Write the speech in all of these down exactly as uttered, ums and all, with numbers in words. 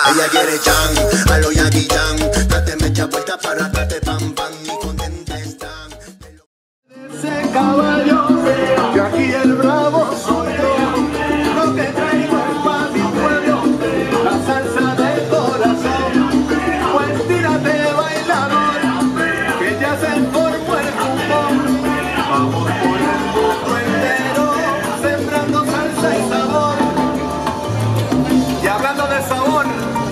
Ella quiere chan, a lo Jackie Chan. Date mecha vuelta para date pam pam y contenta están. Ese caballo, que aquí el bravo soy yo. Lo que traigo es pa' mi pueblo, la salsa del corazón. Pues tírate bailador, que ya se formó el rumbo. Vamos por el mundo entero, sembrando salsa y sabor. Y hablando de sabor,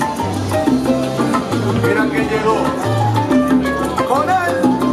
mira que llegó con él.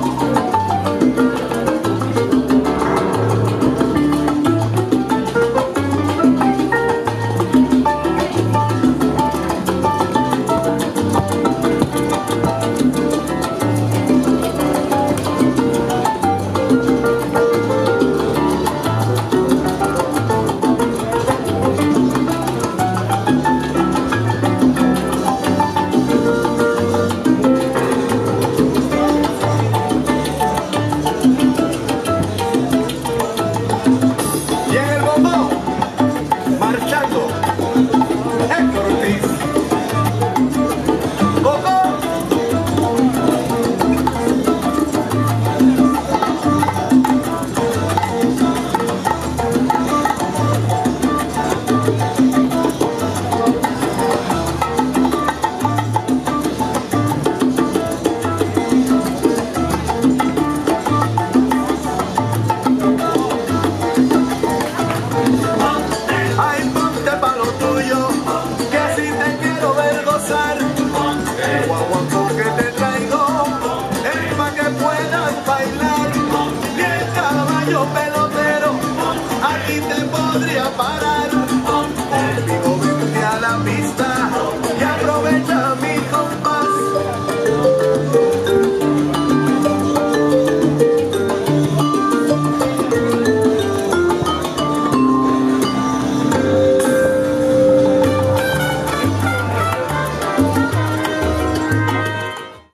Pelotero, aquí te podría parar. Conmigo vente a la pista.